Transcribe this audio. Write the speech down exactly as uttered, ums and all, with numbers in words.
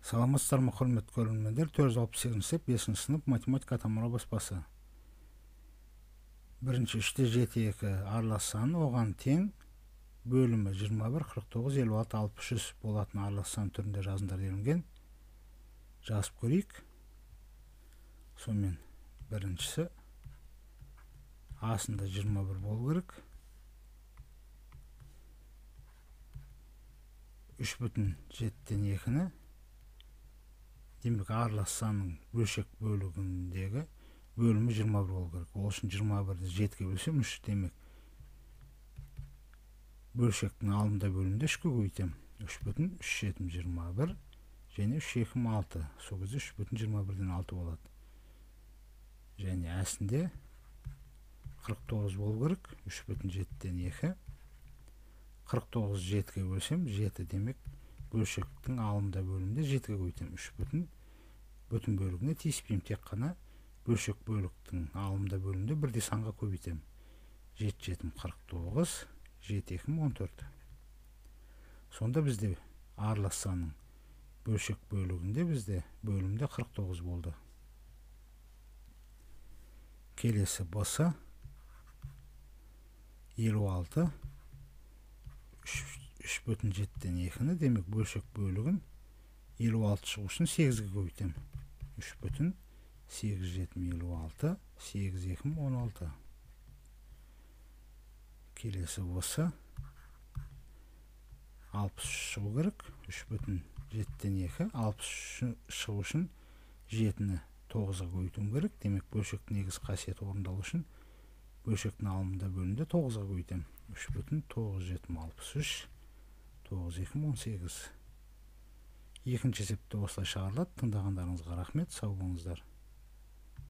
Саламатсыздарбы құрметті көрермендер, төрт жүз алпыс сегізінші сынып бесінші сынып математика тамыра баспасы. Бірінші үште жеті екі аралас сан оған тең бөлімі жиырма бір, қырық тоғыз, елу алты, алпыс үш болатын аралас сан түрінде жазыңдар делінген. Жазып көрейік. Сонымен біріншісі асында жиырма бір болу керек. үш бүтін жетіден екіні демек аралас санның бөлшек бөлігіндегі бөлімі жиырма бір болу керек. Ол үшін жиырма бірді жетіге бөлсем үш, демек бөлшектің алымда бөлімінде үшке көбейтем. үш бүтін үш жетім жиырма бір және үш екім алты. Сол кезде үш бүтін жиырма бірден алты болады. Және әсінде қырық тоғыз болу керек. үш бүтін жетіден екі. қырық тоғыз жетіге бөлсем жеті, демек бөлшектің алымда бөлімінде жетіге көбейтем. үш бүтін бүтін бөлігіне тиіспеймін, тек қана бөлшек бөліктің алымда бөлімінде бірдей санға көбейтем. жеті жетім қырық тоғыз, жеті екім он төрт. Сонда бізде аралас санның бөлшек бөлігінде бізде бөлімде қырық тоғыз болды. Келесі басы елу алты, үш бүтін жетіден екіні, демек бөлшек бөлігін елу алты шығу үшін сегізге көбейтем. үш бүтін сегіз жетім елу алты, сегіз екім он алты. Келесі осы алпыс үш шығу керек. үш бүтін жетіден екі, алпыс үш шығу үшін жетіні тоғызға көбейтуім керек. Демек бөлшектің негізгі қасиеті орындалу үшін бөлшектің алымында бөлімінде тоғызға көбейтем. үш бүтін тоғыз жетім алпыс үш, тоғыз екім он сегіз. Екінші есепте осылай шығарылады. Тыңдағандарыңызға рахмет, сау болыңыздар.